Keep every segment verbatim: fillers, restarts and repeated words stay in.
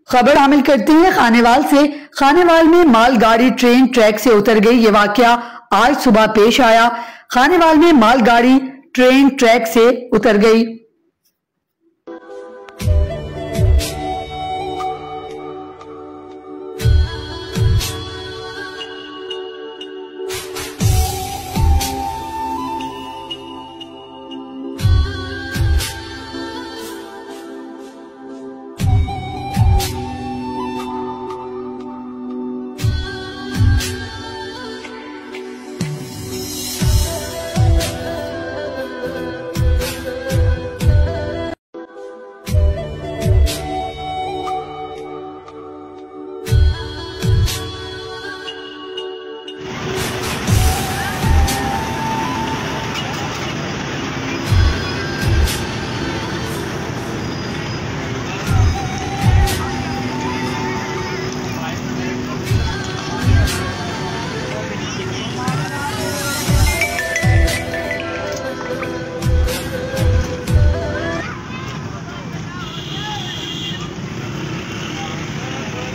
खबर शामिल करते हैं खानेवाल से। खानेवाल में मालगाड़ी ट्रेन ट्रैक से उतर गई। ये वाकया आज सुबह पेश आया। खानेवाल में मालगाड़ी ट्रेन ट्रैक से उतर गई।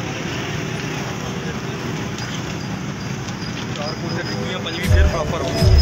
पंजवीं फिर प्रॉपर हो।